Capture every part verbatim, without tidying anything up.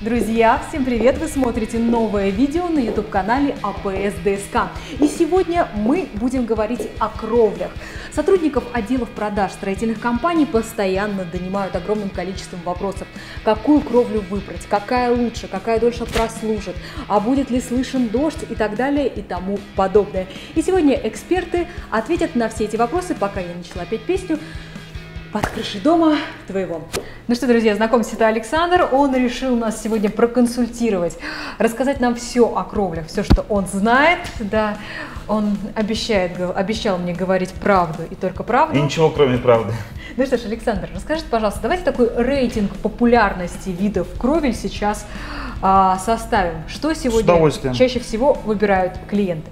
Друзья, всем привет! Вы смотрите новое видео на YouTube-канале А Пэ Эс Дэ Эс Ка. И сегодня мы будем говорить о кровлях. Сотрудников отделов продаж строительных компаний постоянно донимают огромным количеством вопросов. Какую кровлю выбрать, какая лучше, какая дольше прослужит, а будет ли слышен дождь и так далее и тому подобное. И сегодня эксперты ответят на все эти вопросы, пока я начала петь песню «Под крышей дома твоего». Ну что, друзья, знакомьтесь, это Александр. Он решил нас сегодня проконсультировать, рассказать нам все о кровлях, все, что он знает. Да, он обещает, обещал мне говорить правду и только правду. И ничего, кроме правды. Ну что ж, Александр, расскажите, пожалуйста, давайте такой рейтинг популярности видов кровель сейчас а, составим. Что сегодня чаще всего выбирают клиенты?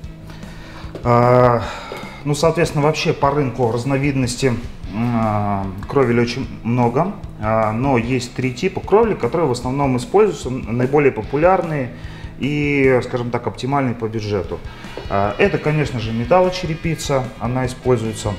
А, ну, соответственно, вообще по рынку разновидностей кровель очень много, но есть три типа кровли, которые в основном используются, наиболее популярные и, скажем так, оптимальные по бюджету. Это, конечно же, металлочерепица, она используется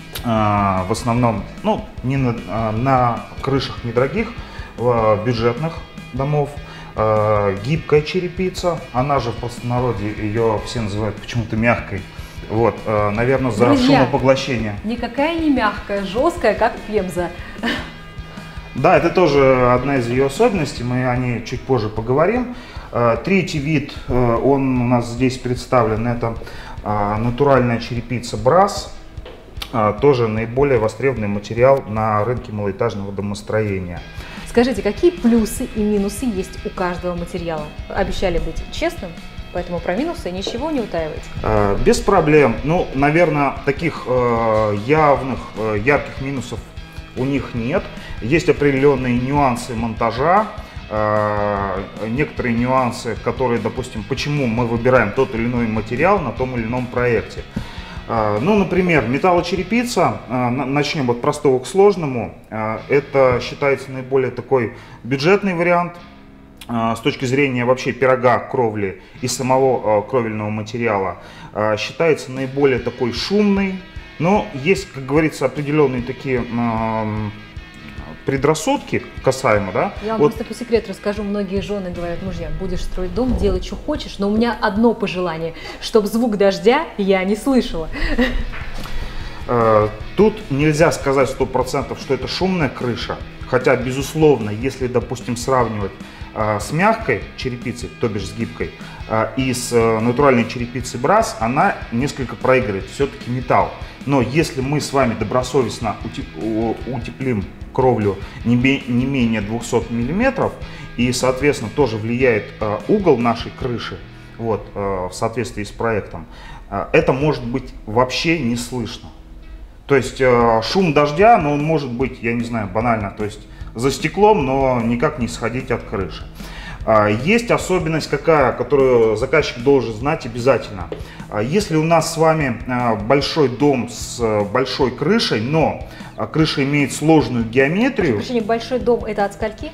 в основном, ну, не на, на крышах недорогих, бюджетных домов. Гибкая черепица, она же в простонародье ее все называют почему-то мягкой. Вот, наверное, за Друзья, шумопоглощение. Никакая не мягкая, жесткая, как пемза. Да, это тоже одна из ее особенностей, мы о ней чуть позже поговорим. Третий вид, он у нас здесь представлен, это натуральная черепица Брас. Тоже наиболее востребованный материал на рынке малоэтажного домостроения. Скажите, какие плюсы и минусы есть у каждого материала? Обещали быть честным? Поэтому про минусы ничего не утаивайте. Без проблем. Ну, наверное, таких э, явных, э, ярких минусов у них нет. Есть определенные нюансы монтажа, э, некоторые нюансы, которые, допустим, почему мы выбираем тот или иной материал на том или ином проекте. Э, ну, например, металлочерепица, э, начнем от простого к сложному. Э, это считается наиболее такой бюджетный вариант. С точки зрения вообще пирога, кровли и самого кровельного материала, считается наиболее такой шумный, но есть, как говорится, определенные такие предрассудки касаемо, да. Я вам вот. Просто по секрету расскажу, многие жены говорят: мужья, будешь строить дом, делай, что хочешь, но у меня одно пожелание, чтобы звук дождя я не слышала. Тут нельзя сказать сто процентов, что это шумная крыша, хотя, безусловно, если, допустим, сравнивать с мягкой черепицей, то бишь с гибкой, и с натуральной черепицей Брас, она несколько проигрывает, все-таки металл. Но если мы с вами добросовестно утеплим кровлю не менее двухсот миллиметров, и, соответственно, тоже влияет угол нашей крыши, вот, в соответствии с проектом, это может быть вообще не слышно. То есть шум дождя, но он может быть, я не знаю, банально, то есть за стеклом, но никак не сходить от крыши. Есть особенность какая, которую заказчик должен знать обязательно. Если у нас с вами большой дом с большой крышей, но крыша имеет сложную геометрию. Прошу прощения, большой дом — это от скольки?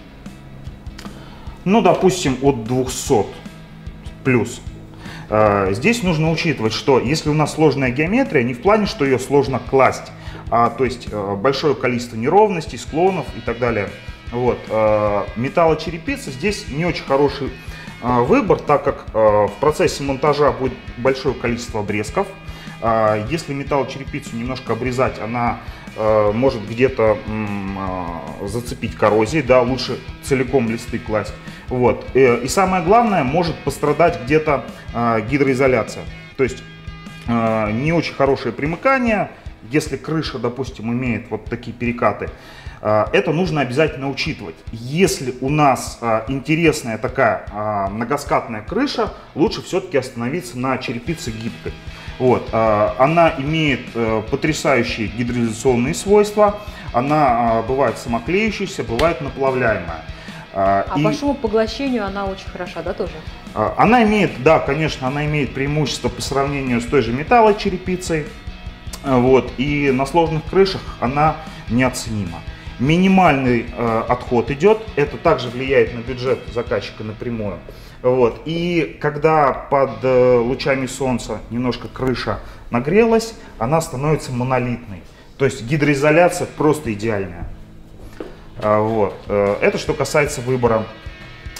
Ну, допустим, от двухсот плюс. Здесь нужно учитывать, что если у нас сложная геометрия, не в плане, что ее сложно класть, а, то есть большое количество неровностей, склонов и так далее. Вот. Металлочерепица здесь не очень хороший выбор, так как в процессе монтажа будет большое количество обрезков. Если металлочерепицу немножко обрезать, она может где-то зацепить коррозией, да, лучше целиком листы класть. Вот. И самое главное, может пострадать где-то гидроизоляция. То есть не очень хорошее примыкание. Если крыша, допустим, имеет вот такие перекаты, это нужно обязательно учитывать. Если у нас интересная такая многоскатная крыша, лучше все-таки остановиться на черепице гибкой. Вот. Она имеет потрясающие гидроизоляционные свойства, она бывает самоклеющаяся, бывает наплавляемая. А И по шумопоглощению она очень хороша, да, тоже? Она имеет, да, конечно, она имеет преимущество по сравнению с той же металлочерепицей. Вот, и на сложных крышах она неоценима. Минимальный э, отход идет, это также влияет на бюджет заказчика напрямую. Вот, и когда под э, лучами солнца немножко крыша нагрелась, она становится монолитной. То есть гидроизоляция просто идеальная. А, вот, э, это что касается выбора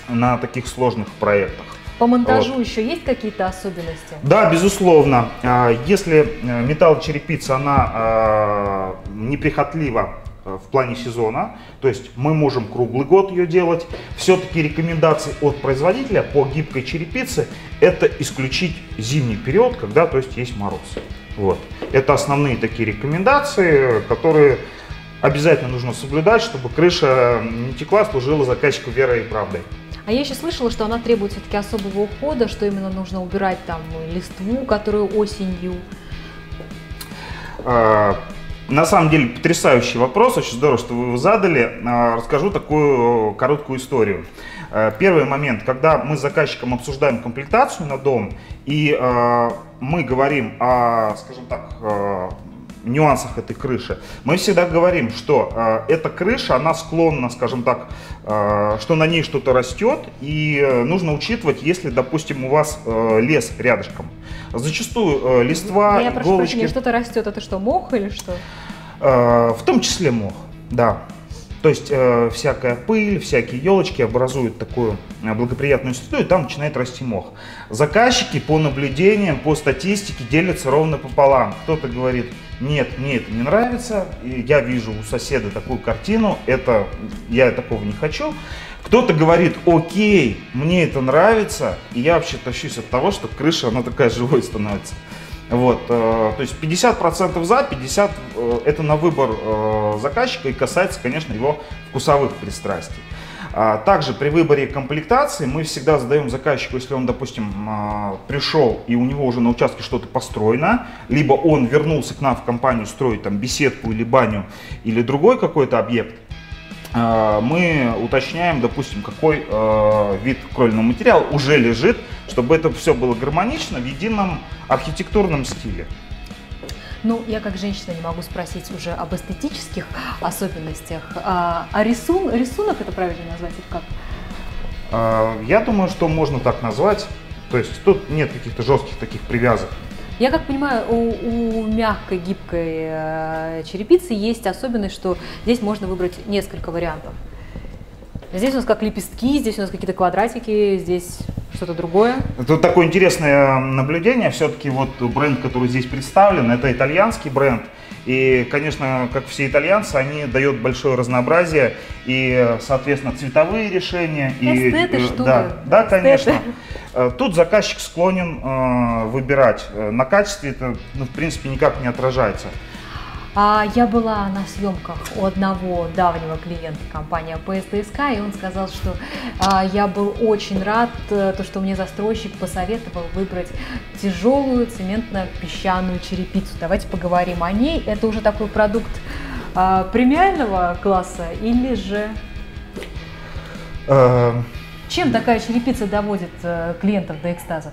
на таких сложных проектах. По монтажу вот. еще есть какие-то особенности? Да, безусловно. Если металлочерепица, она неприхотлива в плане сезона, то есть мы можем круглый год ее делать, все-таки рекомендации от производителя по гибкой черепице — это исключить зимний период, когда, то есть, есть мороз. Вот. Это основные такие рекомендации, которые обязательно нужно соблюдать, чтобы крыша не текла, служила заказчику верой и правдой. А я еще слышала, что она требует все-таки особого ухода, что именно нужно убирать там листву, которую осенью. А, на самом деле потрясающий вопрос, очень здорово, что вы его задали. А, расскажу такую короткую историю. А, первый момент, когда мы с заказчиком обсуждаем комплектацию на дом, и а, мы говорим о, скажем так, а, нюансах этой крыши, мы всегда говорим, что э, эта крыша, она склонна, скажем так, э, что на ней что-то растет, и э, нужно учитывать, если, допустим, у вас э, лес рядышком. Зачастую э, листва, Я прошу иголочки... прощения, что-то растет, это что, мох или что? Э, в том числе мох, да. То есть э, всякая пыль, всякие елочки образуют такую благоприятную среду, и там начинает расти мох. Заказчики по наблюдениям, по статистике делятся ровно пополам. Кто-то говорит: нет, мне это не нравится, и я вижу у соседа такую картину, это, я такого не хочу. Кто-то говорит: окей, мне это нравится, и я вообще тащусь от того, что крыша, она такая живой становится. Вот, э, то есть пятьдесят процентов за, пятьдесят процентов э, это на выбор э, заказчика и касается, конечно, его вкусовых пристрастий. А также при выборе комплектации мы всегда задаем заказчику, если он, допустим, э, пришел и у него уже на участке что-то построено, либо он вернулся к нам в компанию строить там беседку или баню или другой какой-то объект, э, мы уточняем, допустим, какой э, вид кровельного материала уже лежит, чтобы это все было гармонично в едином архитектурном стиле. Ну, я как женщина не могу спросить уже об эстетических особенностях. А, а рисун, рисунок это правильно назвать или как? А, я думаю, что можно так назвать. То есть тут нет каких-то жестких таких привязок. Я как понимаю, у, у мягкой, гибкой э, черепицы есть особенность, что здесь можно выбрать несколько вариантов. Здесь у нас как лепестки, здесь у нас какие-то квадратики, здесь что-то другое. Тут такое интересное наблюдение. Все-таки вот бренд, который здесь представлен, это итальянский бренд. И, конечно, как все итальянцы, они дают большое разнообразие и, соответственно, цветовые решения. Эстеты, и, что да, ли? да, Эстеты. конечно. Тут заказчик склонен э, выбирать. На качестве это, ну, в принципе, никак не отражается. А я была на съемках у одного давнего клиента компании АПС ДСК, и он сказал, что а, я был очень рад, то, что мне застройщик посоветовал выбрать тяжелую цементно-песчаную черепицу. Давайте поговорим о ней. Это уже такой продукт а, премиального класса или же... Э... Чем такая черепица доводит а, клиентов до экстаза?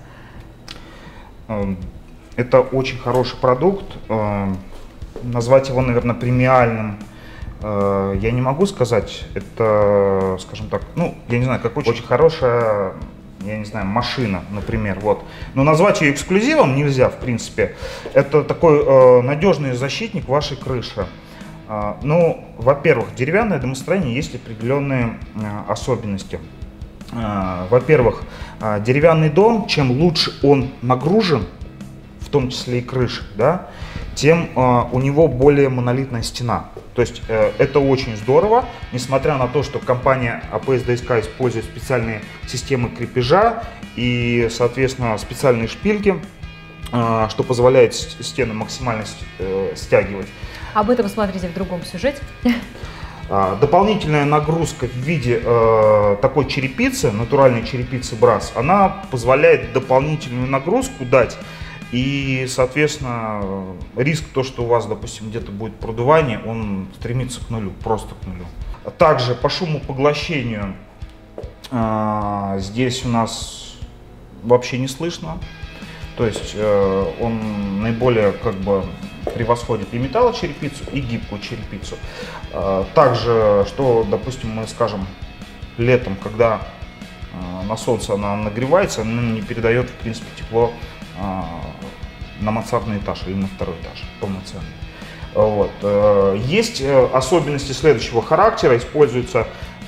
Это очень хороший продукт. Назвать его, наверное, премиальным э, я не могу сказать. Это, скажем так, ну, я не знаю, как очень, очень хорошая, я не знаю, машина, например, вот. Но назвать ее эксклюзивом нельзя, в принципе. Это такой э, надежный защитник вашей крыши. Э, ну, во-первых, деревянное домостроение есть определенные э, особенности. Э, во-первых, э, деревянный дом, чем лучше он нагружен, в том числе и крышей, да, тем э, у него более монолитная стена. То есть э, это очень здорово, несмотря на то, что компания АПС ДСК использует специальные системы крепежа и, соответственно, специальные шпильки, э, что позволяет стены максимально э, стягивать. Об этом смотрите в другом сюжете. Дополнительная нагрузка в виде э, такой черепицы, натуральной черепицы брас, она позволяет дополнительную нагрузку дать. И, соответственно, риск, то, что у вас, допустим, где-то будет продувание, он стремится к нулю, просто к нулю. Также по шумопоглощению э, здесь у нас вообще не слышно. То есть э, он наиболее как бы превосходит и металлочерепицу, и гибкую черепицу. Э, также, что, допустим, мы скажем летом, когда э, на солнце она нагревается, она не передает, в принципе, тепло на мансардный этаж или на второй этаж полноценный. Вот. Есть особенности следующего характера. Используется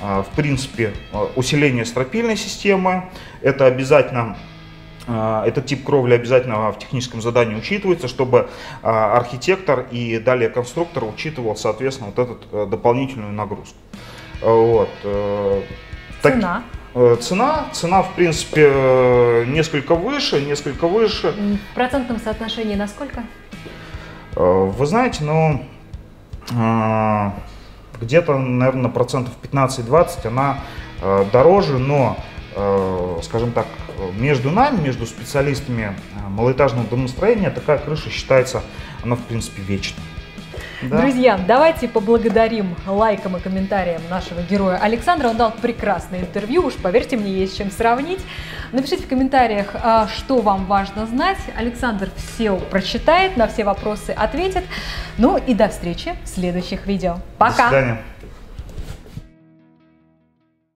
в принципе, усиление стропильной системы. Это обязательно, этот тип кровли обязательно в техническом задании учитывается, чтобы архитектор и далее конструктор учитывал, соответственно, вот эту дополнительную нагрузку. Вот. Цена? Цена, цена, в принципе, несколько выше, несколько выше. В процентном соотношении на сколько? Вы знаете, ну, где-то, наверное, процентов пятнадцать-двадцать она дороже, но, скажем так, между нами, между специалистами малоэтажного домостроения, такая крыша считается, она, в принципе, вечной. Да. Друзья, давайте поблагодарим лайком и комментарием нашего героя Александра. Он дал прекрасное интервью, уж поверьте мне, есть с чем сравнить. Напишите в комментариях, что вам важно знать. Александр все прочитает, на все вопросы ответит. Ну и до встречи в следующих видео. Пока! До свидания.